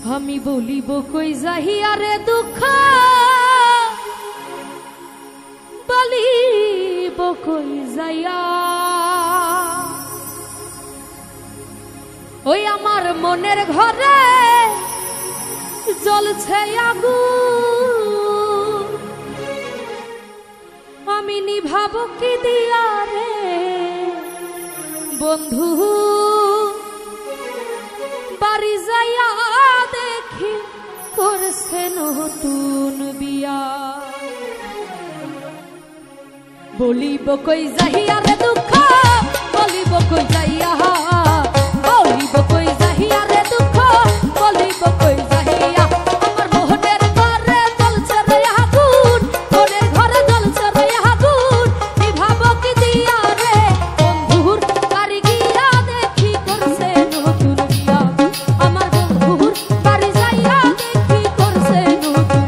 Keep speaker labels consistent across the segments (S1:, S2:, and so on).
S1: আমি বলিব কই যাহিয়া রে দুঃখ বলিব কই যাইয়া ওই আমার মনের ঘরে জ্বলছে আগুন আমি নিভাবো কি দিয়া রে বন্ধু বাড়ি যাইয়া দেখি করছে নতুন বিয়া বলিব কই যাইয়া রে দুঃখ বলিব কই যাইয়া বলিব কই যাইয়া রে দুঃখ বলিব কই যাইয়া আমার মোহনের ঘরে জ্বলছে রে আগুন মনের ঘরে জ্বলছে রে আগুন নিভাবো কি দিয়া রে বন্ধুর বাড়ি গিয়া দেখি করছে নতুন বিয়া আমার বন্ধুর বাড়ি যাইয়া দেখি করছে নতুন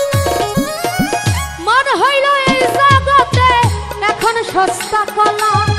S1: সস্তা কলা